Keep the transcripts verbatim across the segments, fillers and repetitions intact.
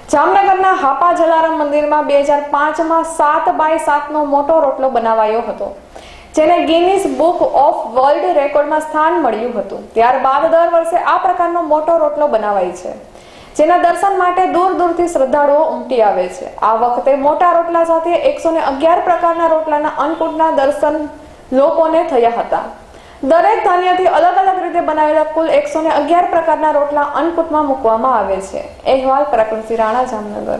જામનગરના હાપા જલારામ મંદિરમાં બે હજાર પાંચમાં સાત બાય સાતનો મોટો રોટલો બનાવાયો હતો, જેને ગિનીસ બુક ઓફ વર્લ્ડ રેકોર્ડમાં સ્થાન મળ્યું હતું। ત્યારબાદ દર વર્ષે આ પ્રકારનો મોટો રોટલો બનાવાય છે, જેના દર્શન માટે દૂર દૂરથી શ્રદ્ધાળુઓ ઉમટી આવે છે। આ વખતે મોટા રોટલા સાથે એકસો ને અગિયાર પ્રકારના રોટલાના અન્નકૂટના દર્શન લોકોને થયા હતા। દરેક ધાન્યથી અલગ અલગ રીતે બનાવેલા કુલ એકસો ને અગિયાર પ્રકારના રોટલા અન્નકૂટમાં મૂકવામાં આવે છે। અહેવાલ પ્રકૃતિ રાણા, જામનગર।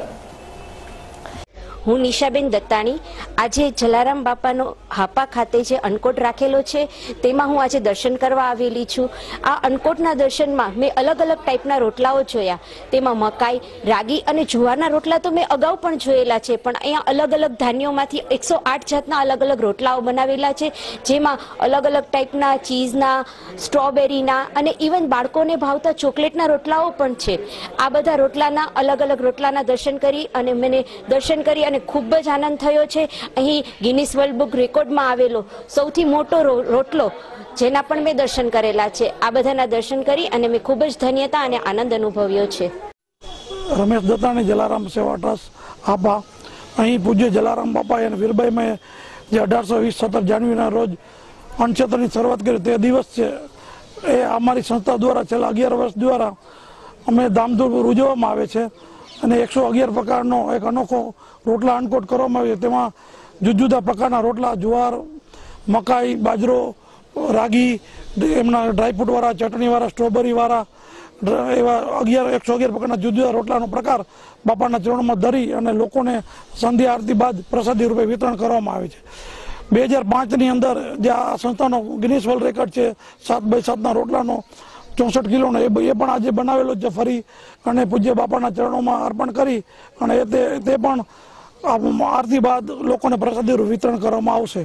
હું નિશાબેન દત્તાણી આજે જલારામ બાપાનો હાપા ખાતે જે અન્નકૂટ રાખેલો છે તેમાં હું આજે દર્શન કરવા આવેલી છું। આ અન્નકૂટના દર્શનમાં મેં અલગ અલગ ટાઈપના રોટલાઓ જોયા, તેમાં મકાઈ, રાગી અને જુવારના રોટલા તો મેં અગાઉ પણ જોયેલા છે, પણ અહીંયા અલગ અલગ ધાન્યોમાંથી એકસો આઠ જાતના અલગ અલગ રોટલાઓ બનાવેલા છે, જેમાં અલગ અલગ ટાઈપના ચીઝના, સ્ટ્રોબેરીના અને ઇવન બાળકોને ભાવતા ચોકલેટના રોટલાઓ પણ છે। આ બધા રોટલાના અલગ અલગ રોટલાના દર્શન કરી અને મને દર્શન કરી અને ખૂબ જ આનંદ થયો છે। અહીં ગિનીસ વર્લ્ડ બુક રેકોર્ડમાં આવેલો સૌથી મોટો રોટલો, જેના પણ મેં દર્શન કરેલા છે। આ બધાના દર્શન કરી અને મેં ખૂબ જ ધન્યતા અને આનંદ અનુભવ્યો છે। રમેશ દત્તાણી, જલારામ સેવા ટ્રસ્ટ, હાપા। અહીં પૂજ્ય જલારામ બાપા અને વીરબાઈ મેં જે અઢારસો વીસ સત્તર જાન્યુઆરીના રોજ અન્નક્ષેત્રની શરૂઆત કરી તે દિવસ છે, એ અમારી સંસ્થા દ્વારા છેલ્લા અગિયાર વર્ષ દ્વારા અમે ધામધૂમ ઉજવવામાં આવે છે અને એકસો અગિયાર પ્રકારનો એક અનોખો રોટલા અન્નકૂટ કરવામાં આવ્યો। તેમાં જુદા જુદા પ્રકારના રોટલા, જુવાર, મકાઈ, બાજરો, રાગી, એમના ડ્રાયફ્રૂટવાળા, ચટણીવાળા, સ્ટ્રોબેરીવાળા, એવા અગિયાર એકસો અગિયાર પ્રકારના જુદા જુદા રોટલાનો પ્રકાર બાપાના ચરણોમાં ધરી અને લોકોને સંધ્યા આરતી બાદ પ્રસાદી રૂપે વિતરણ કરવામાં આવે છે। બે હજાર પાંચની અંદર જે આ સંસ્થાનો ગિનીસ વર્લ્ડ રેકોર્ડ છે સાત બાય સાતના રોટલાનો ચોસઠ કિલોનો, એ પણ આજે બનાવેલો છે ફરી અને પૂજ્ય બાપાના ચરણોમાં અર્પણ કરી અને તે તે પણ આરતી બાદ લોકોને પ્રસાદી વિતરણ કરવામાં આવશે।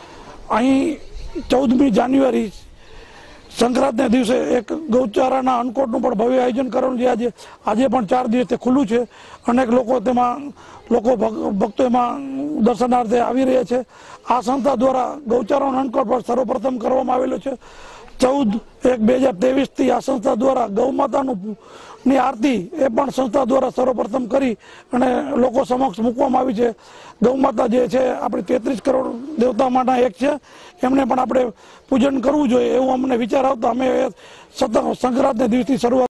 અહીં ચૌદમી જાન્યુઆરી સંક્રાંતના દિવસે એક ગૌચારાના અન્નકૂટનું પણ ભવ્ય આયોજન કરવાનું છે। આજે આજે પણ ચાર દિવસથી ખુલ્લું છે, અનેક લોકો તેમાં લોકો ભક્તો એમાં દર્શનાર્થે આવી રહ્યા છે। આ સંસ્થા દ્વારા ગૌચારાનો અન્નકૂટ પણ સર્વપ્રથમ કરવામાં આવેલો છે। ચૌદ એક બે હજાર ત્રેવીસ થી આ સંસ્થા દ્વારા ગૌ માતાનું ની આરતી એ પણ સંસ્થા દ્વારા સર્વપ્રથમ કરી અને લોકો સમક્ષ મૂકવામાં આવી છે। ગૌ માતા જે છે આપણી તેત્રીસ કરોડ દેવતામાંના એક છે, એમને પણ આપણે પૂજન કરવું જોઈએ એવું અમને વિચાર આવતા અમે સતત સંક્રાંતના દિવસથી શરૂઆત